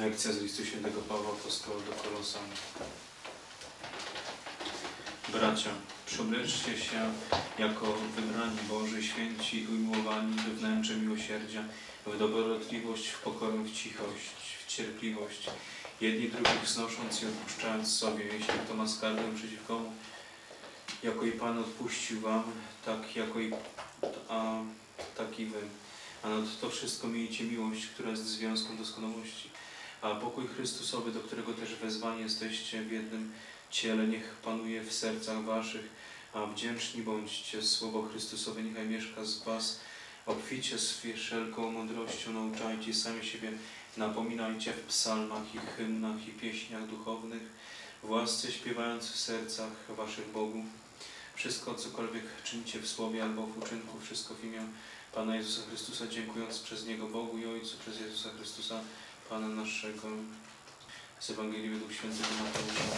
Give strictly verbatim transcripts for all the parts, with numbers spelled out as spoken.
Lekcja z listu świętego Pawła Apostoła do Kolosan. Bracia, przyobleczcie się jako wybrani Boży, święci i umiłowani we wnętrze miłosierdzia, w dobrotliwość, w pokorę, w cichość, w cierpliwość, jedni drugich znosząc i odpuszczając sobie, jeśli kto ma skargę przeciwko mu, jako i Pan odpuścił wam, tak jako i a, tak i wy. A nad to wszystko miejcie miłość, która jest związkiem doskonałości. A pokój Chrystusowy, do którego też wezwani jesteście w jednym ciele, niech panuje w sercach waszych, a wdzięczni bądźcie. Słowo Chrystusowe niechaj mieszka z was. Obficie z wszelką mądrością nauczajcie, sami siebie napominajcie w psalmach i hymnach i pieśniach duchownych, w łasce śpiewając w sercach waszych Bogu. Wszystko, cokolwiek czynicie w słowie albo w uczynku, wszystko w imię Pana Jezusa Chrystusa, dziękując przez Niego Bogu i Ojcu, przez Jezusa Chrystusa, Pana naszego. Z Ewangelii według świętego Mateusza.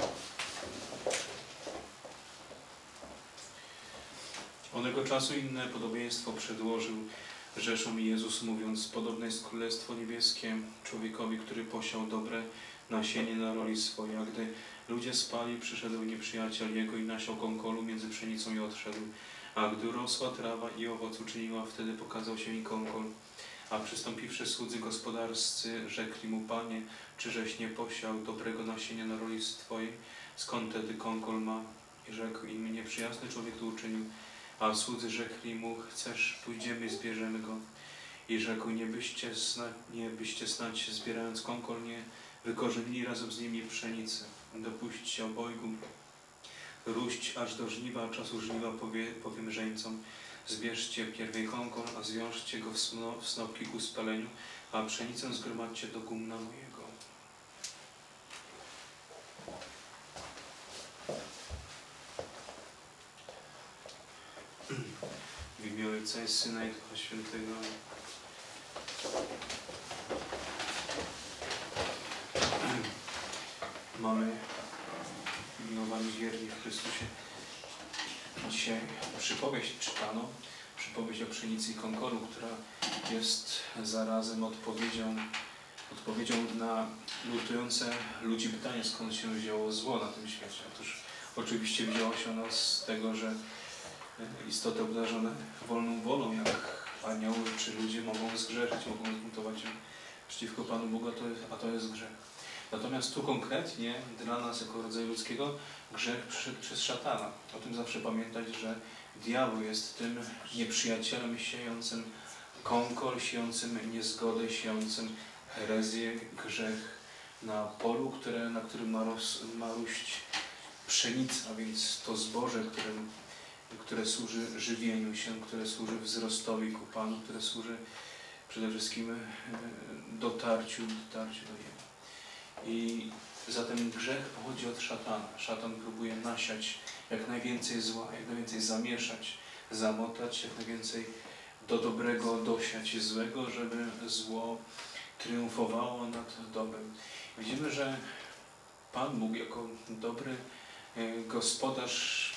Onego czasu inne podobieństwo przedłożył rzeszom Jezus, mówiąc: podobne jest Królestwo Niebieskie człowiekowi, który posiał dobre nasienie na roli swojej. A gdy ludzie spali, przyszedł nieprzyjaciel jego i nasiał kąkolu między pszenicą i odszedł. A gdy rosła trawa i owoc uczyniła, wtedy pokazał się i kąkol. A przystąpiwszy słudzy gospodarscy, rzekli mu: Panie, czyżeś nie posiał dobrego nasienia na roli swojej? Skąd tedy kąkol ma? I rzekł im: nieprzyjazny człowiek to uczynił. A słudzy rzekli mu: chcesz, pójdziemy i zbierzemy go. I rzekł: nie byście, zna, nie byście snać, zbierając kąkol, nie wykorzenili razem z nimi pszenicy. Dopuśćcie obojgu, róść aż do żniwa, a czasu żniwa powie, powiem żeńcom: zbierzcie pierwej kąkol, a zwiążcie go w, sno, w snopki ku spaleniu, a pszenicę zgromadźcie do gumna mojego. W imię Ojca i Syna i Ducha Świętego. Mamy, miłowani wierni w Chrystusie, dzisiaj przypowieść czytano, przypowieść o pszenicy i kąkolu, która jest zarazem odpowiedzią, odpowiedzią na nurtujące ludzi pytanie, skąd się wzięło zło na tym świecie. Otóż oczywiście wzięło się ono z tego, że istoty obdarzone wolną wolą, jak anioły czy ludzie, mogą zgrzeszyć, mogą zbuntować się przeciwko Panu Bogu, a to jest, a to jest grzech. Natomiast tu konkretnie dla nas jako rodzaju ludzkiego grzech przyszedł przez szatana. O tym zawsze pamiętać, że diabeł jest tym nieprzyjacielem siejącym kąkol, siejącym niezgodę, siejącym herezję, grzech na polu, które, na którym ma, ros, ma róść pszenica, więc to zboże, które, które służy żywieniu się, które służy wzrostowi ku Panu, które służy przede wszystkim dotarciu, dotarciu do Niego. I zatem grzech pochodzi od szatana. Szatan próbuje nasiać jak najwięcej zła, jak najwięcej zamieszać, zamotać, jak najwięcej do dobrego dosiać złego, żeby zło triumfowało nad dobrem. Widzimy, że Pan Bóg jako dobry gospodarz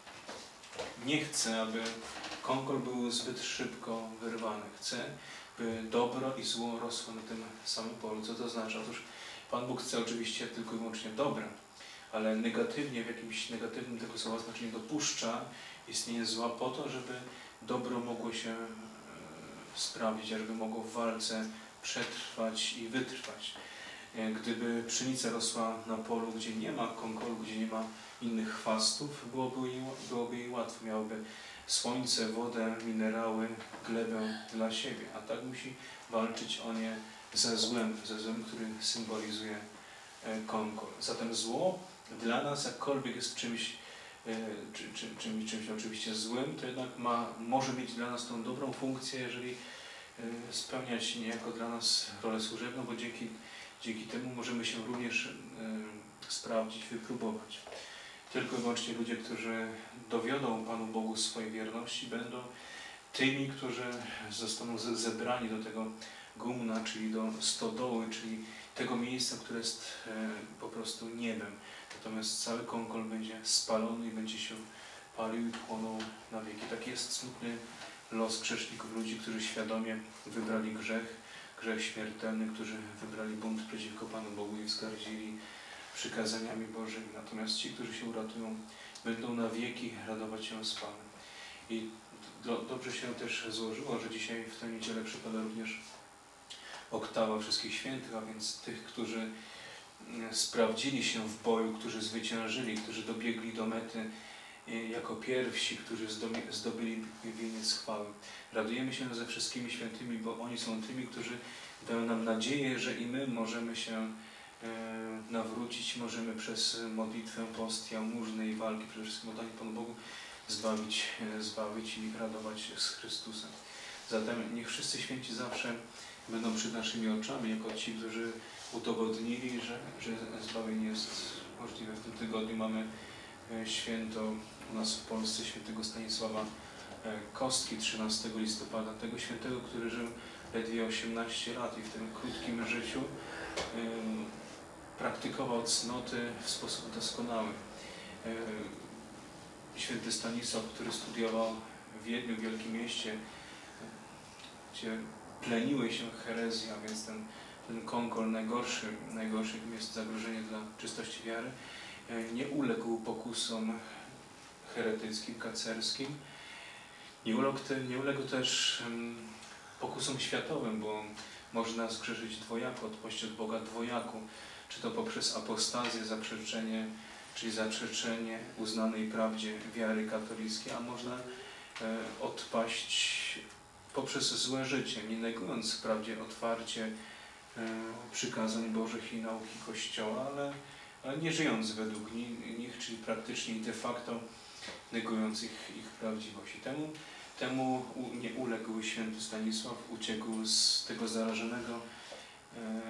nie chce, aby kąkol był zbyt szybko wyrwany. Chce, by dobro i zło rosło na tym samym polu. Co to oznacza? Otóż Pan Bóg chce oczywiście tylko i wyłącznie dobra, ale negatywnie, w jakimś negatywnym tego słowa znaczeniu dopuszcza istnienie zła po to, żeby dobro mogło się sprawić, żeby mogło w walce przetrwać i wytrwać. Gdyby pszenica rosła na polu, gdzie nie ma kąkolu, gdzie nie ma innych chwastów, byłoby jej, byłoby jej łatwo. Miałoby słońce, wodę, minerały, glebę dla siebie, a tak musi walczyć o nie ze złem, ze złem, który symbolizuje kąkol. Zatem zło dla nas, jakkolwiek jest czymś, czy, czy, czymś, czymś oczywiście złym, to jednak ma, może mieć dla nas tą dobrą funkcję, jeżeli spełniać niejako dla nas rolę służebną, bo dzięki, dzięki temu możemy się również sprawdzić, wypróbować. Tylko i wyłącznie ludzie, którzy dowiodą Panu Bogu swojej wierności, będą tymi, którzy zostaną zebrani do tego gumna, czyli do stodoły, czyli tego miejsca, które jest e, po prostu niebem. Natomiast cały kąkol będzie spalony i będzie się palił i płonął na wieki. Taki jest smutny los grzeszników, ludzi, którzy świadomie wybrali grzech, grzech śmiertelny, którzy wybrali bunt przeciwko Panu Bogu i wzgardzili przykazaniami Bożymi. Natomiast ci, którzy się uratują, będą na wieki radować się z Panem. I do, dobrze się też złożyło, że dzisiaj w tę niedzielę przypada również oktawa Wszystkich Świętych, a więc tych, którzy sprawdzili się w boju, którzy zwyciężyli, którzy dobiegli do mety jako pierwsi, którzy zdobyli wieniec chwały. Radujemy się ze wszystkimi świętymi, bo oni są tymi, którzy dają nam nadzieję, że i my możemy się nawrócić, możemy przez modlitwę, post, jałmużny i walki, przede wszystkim oddanie Panu Bogu, zbawić, zbawić i radować się z Chrystusem. Zatem niech wszyscy święci zawsze będą przed naszymi oczami, jako ci, którzy udowodnili, że, że zbawienie jest możliwe. W tym tygodniu mamy święto u nas w Polsce świętego Stanisława Kostki, trzynastego listopada, tego świętego, który żył ledwie osiemnaście lat i w tym krótkim życiu um, praktykował cnoty w sposób doskonały. Um, święty Stanisław, który studiował w Wiedniu, w wielkim mieście, gdzie pleniły się herezje, a więc ten, ten konkol najgorszy, najgorszym jest zagrożenie dla czystości wiary, nie uległ pokusom heretyckim, kacerskim, nie uległ, te, nie uległ też um, pokusom światowym, bo można zgrzeszyć dwojako, odpaść od Boga dwojako, czy to poprzez apostazję, zaprzeczenie, czyli zaprzeczenie uznanej prawdzie wiary katolickiej, a można e, odpaść poprzez złe życie, nie negując wprawdzie otwarcie e, przykazań Bożych i nauki Kościoła, ale, ale nie żyjąc według nich, czyli praktycznie i de facto negując ich, ich prawdziwość. I temu, temu nie uległ święty Stanisław, uciekł z tego zarażonego e,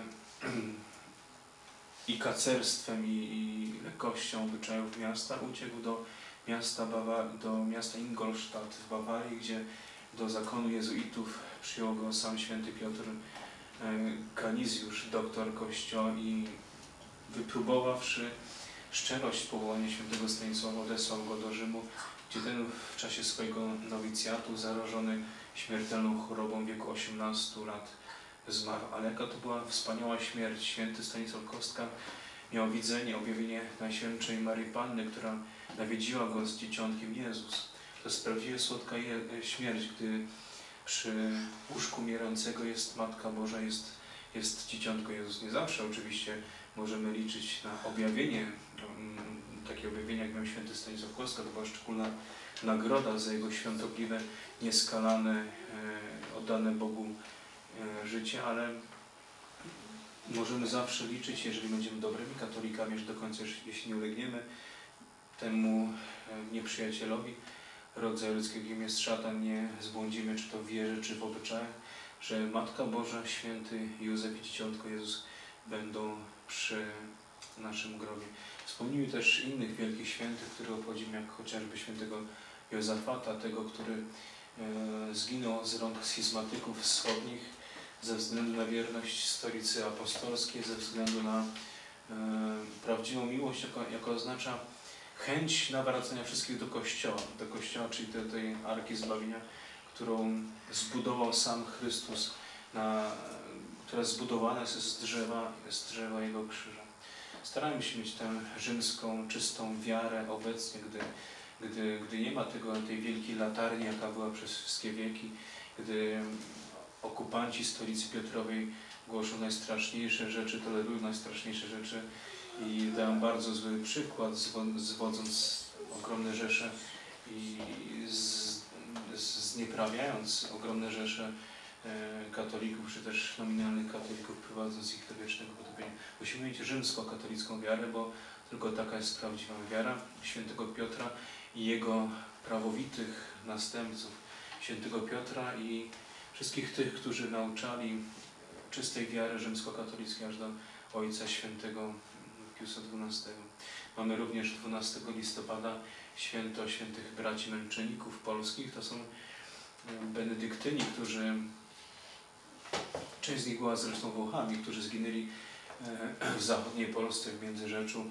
i kacerstwem, i, i lekkością obyczajów miasta, uciekł do miasta, Bawa do miasta Ingolstadt w Bawarii, gdzie do zakonu jezuitów przyjął go sam święty Piotr Canisiusz, doktor Kościoła, i wypróbowawszy szczerość powołania świętego Stanisława, odesłał go do Rzymu, gdzie ten w czasie swojego nowicjatu, zarażony śmiertelną chorobą w wieku osiemnastu lat, zmarł. Ale jaka to była wspaniała śmierć. Święty Stanisław Kostka miał widzenie, objawienie Najświętszej Maryi Panny, która nawiedziła go z dzieciątkiem Jezus. To jest prawdziwie słodka śmierć, gdy przy łóżku umierającego jest Matka Boża, jest, jest dzieciątko Jezus. Nie zawsze oczywiście możemy liczyć na objawienie, takie objawienia, jak miał święty Stanisław Kostka. To była szczególna nagroda za jego świątobliwe, nieskalane, oddane Bogu życie, ale możemy zawsze liczyć, jeżeli będziemy dobrymi katolikami, że do końca, jeśli nie ulegniemy temu nieprzyjacielowi rodzaju ludzkiego, jakim jest szatan, nie zbłądzimy, czy to w wierze, czy w obyczajach, że Matka Boża, święty Józef i dzieciątko Jezus będą przy naszym grobie. Wspomnimy też innych wielkich świętych, które obchodzimy, jak chociażby świętego Józefata, tego, który e, zginął z rąk schizmatyków wschodnich ze względu na wierność stolicy apostolskiej, ze względu na e, prawdziwą miłość, jako, jako oznacza chęć nawracania wszystkich do Kościoła, do Kościoła, czyli do tej Arki Zbawienia, którą zbudował sam Chrystus, na, która zbudowana jest z drzewa, z drzewa Jego krzyża. Starajmy się mieć tę rzymską, czystą wiarę obecnie, gdy, gdy, gdy nie ma tego, tej wielkiej latarni, jaka była przez wszystkie wieki, gdy okupanci stolicy Piotrowej głoszą najstraszniejsze rzeczy, tolerują najstraszniejsze rzeczy i dają bardzo zły przykład, zwodząc ogromne rzesze i z, znieprawiając ogromne rzesze katolików, czy też nominalnych katolików, prowadząc ich do wiecznego potępienia. Musimy mieć rzymsko-katolicką wiarę, bo tylko taka jest prawdziwa wiara świętego Piotra i jego prawowitych następców, świętego Piotra i wszystkich tych, którzy nauczali czystej wiary rzymsko-katolickiej aż do Ojca Świętego Piusa dwunastego. Mamy również dwunastego listopada święto świętych braci męczenników polskich. To są benedyktyni, którzy, część z nich była zresztą Włochami, którzy zginęli w zachodniej Polsce, w Międzyrzeczu.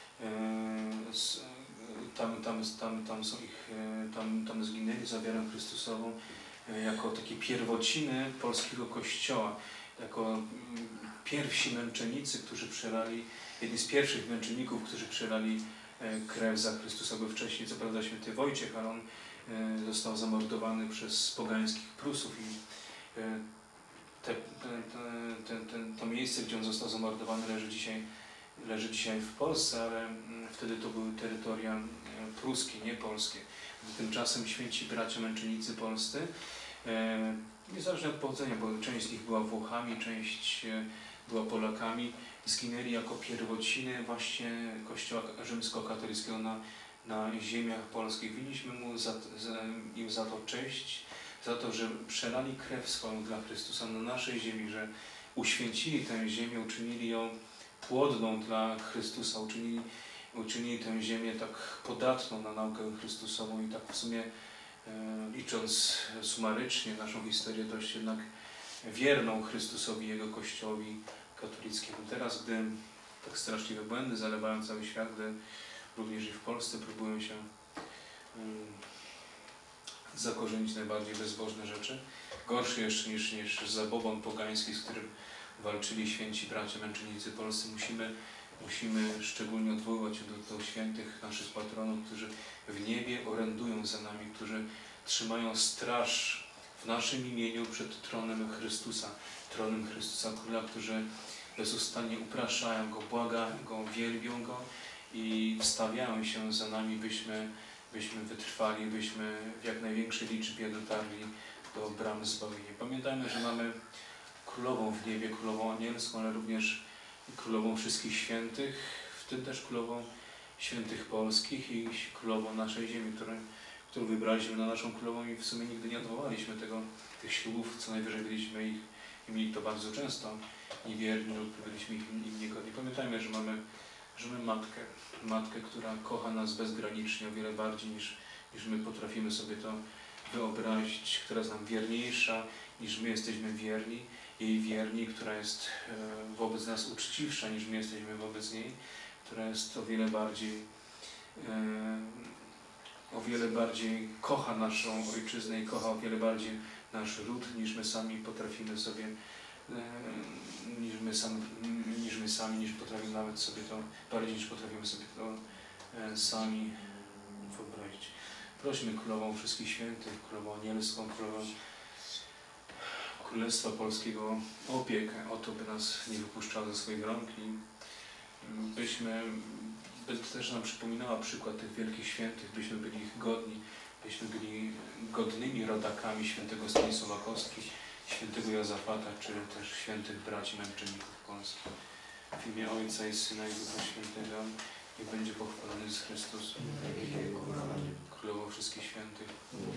Tam, tam, tam, tam, są ich, tam, tam zginęli za wiarę Chrystusową jako takie pierwociny polskiego Kościoła. jako pierwsi męczennicy, którzy przelali, jedni z pierwszych męczenników, którzy przelali krew za Chrystusa. Był wcześniej co prawda święty Wojciech, ale on został zamordowany przez pogańskich Prusów i te, te, te, te, to miejsce, gdzie on został zamordowany, leży dzisiaj, leży dzisiaj w Polsce, ale wtedy to były terytoria pruskie, nie polskie. Tymczasem święci bracia męczennicy polscy, niezależnie od pochodzenia, bo część z nich była Włochami, część była Polakami, zginęli jako pierwociny właśnie Kościoła rzymskokatolickiego na, na ziemiach polskich. Winniśmy mu za, za, im za to cześć, za to, że przelali krew swoją dla Chrystusa na naszej ziemi, że uświęcili tę ziemię, uczynili ją płodną dla Chrystusa, uczynili, uczynili tę ziemię tak podatną na naukę Chrystusową i tak w sumie e, licząc sumarycznie naszą historię dość jednak wierną Chrystusowi, Jego Kościołowi katolickiemu. Teraz, gdy tak straszliwe błędy zalewają cały świat, gdy również i w Polsce próbują się um, zakorzenić najbardziej bezbożne rzeczy, gorsze jeszcze niż, niż zabobon pogański, z którym walczyli święci bracia męczennicy polscy, musimy, musimy szczególnie odwoływać się do, do świętych naszych patronów, którzy w niebie orędują za nami, którzy trzymają straż w naszym imieniu przed tronem Chrystusa, tronem Chrystusa Króla, którzy bezustannie upraszają Go, błagają Go, wielbią Go i wstawiają się za nami, byśmy, byśmy wytrwali, byśmy w jak największej liczbie dotarli do bram zbawienia. Pamiętajmy, że mamy Królową w niebie, Królową anielską, ale również Królową wszystkich świętych, w tym też Królową świętych polskich i Królową naszej ziemi, którą, którą wybraliśmy na naszą Królową i w sumie nigdy nie odwołaliśmy tego, tych ślubów, co najwyżej byliśmy ich i mieli to bardzo często niewierni lub byliśmy ich im niegodni. Pamiętajmy, że mamy, że mamy Matkę, Matkę, która kocha nas bezgranicznie, o wiele bardziej niż, niż my potrafimy sobie to wyobrazić, która jest nam wierniejsza niż my jesteśmy wierni, jej wierni, która jest wobec nas uczciwsza niż my jesteśmy wobec niej, która jest o wiele bardziej o wiele bardziej kocha naszą ojczyznę i kocha o wiele bardziej nasz ród, niż my sami potrafimy sobie niż my, sam, niż my sami, niż potrafimy nawet sobie to, bardziej niż potrafimy sobie to sami wyobrazić. Prośmy Królową wszystkich świętych, Królową anielską, Królową Królestwa Polskiego o opiekę, o to, by nas nie wypuszczała ze swoich rąk i byśmy, by też nam przypominała przykład tych wielkich świętych, byśmy byli ich godni, byśmy byli godnymi rodakami świętego Stanisława Kostki, świętego Jozafata, czy też świętych braci męczenników polskich. W imię Ojca i Syna i Ducha Świętego niech będzie pochwalony Jezus Chrystus, Królowo wszystkich świętych.